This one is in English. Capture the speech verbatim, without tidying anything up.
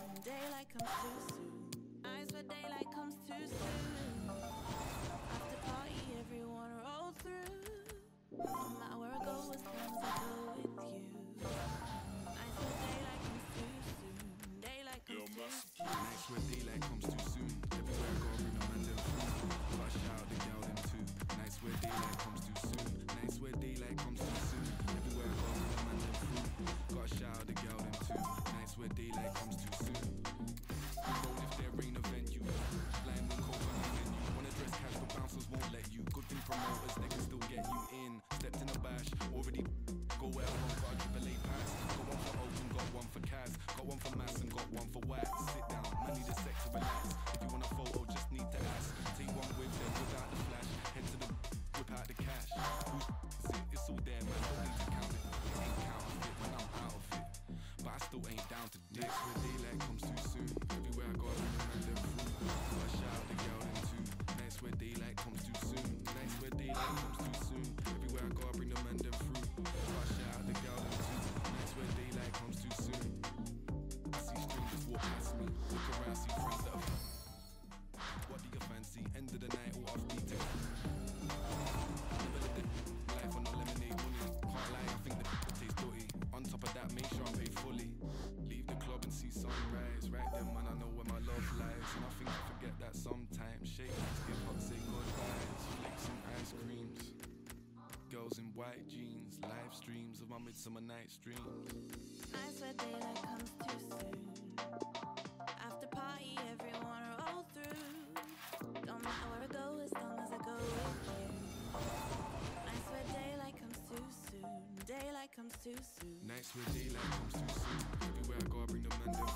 soon. Daylight comes too soon. Nights where daylight comes too soon. After party, everyone rolls through. No matter where I go, as long as I go with you. Nights where daylight comes too soon. Daylight comes too soon. Nights where daylight comes too soon. Everywhere I go, I bring the man them through. Gotta shout out the gal them too. Nights where daylight comes too soon. Nights where daylight comes too soon. Everywhere I go, I bring the man them through. Gotta shout out the gal them too. Nights where daylight comes too soon. Roll if there ain't a venue. Blind and cold on the menu. Wanna dress cash, but bouncers won't let you. Good thing promoters, they can still get you in. Stepped in a bash, already go where I want, got a triple A pass. Got one for open, got one for Kaz. Got one for Mass and got one for Wax. Sit down, man need a sec to relax. If you want a photo, just need to ask. Take one with them without the flash. Head to the whip out the cash. Who's it? It's all there, man. Don't need to count it. It ain't counterfeit when I'm out of it. But I still ain't down to dick. Nights where daylight comes too soon. Everywhere I go, I bring the man them through. Gotta shout out the girl them too. Nights where daylight comes too soon. Nights where daylight comes too soon. Everywhere I go, I bring the man them through. Gotta shout out the girl them too. Nights where daylight comes too soon. I see strangers walk past me. Look around, see friends that are. What do you fancy? End of the night, all off detail. Never lived it. Life on no lemonade money. Can't lie, I think the tastes dirty. On top of that, make sure I'm paid fully. Leave the club and see sunrise. Right then, man, I know where my love lies. And I think I forget that sometimes. Shake hands, give up, say goodbyes. Flakes and ice creams. Girls in white jeans. Live streams of my midsummer night's dreams. Nights where daylight comes too soon. After party, everyone rolls through. Don't matter where I go, as long as I go with you. Nights where daylight comes too soon. Daylight comes too soon. Nights where daylight comes too soon. Everywhere I go, I bring the man them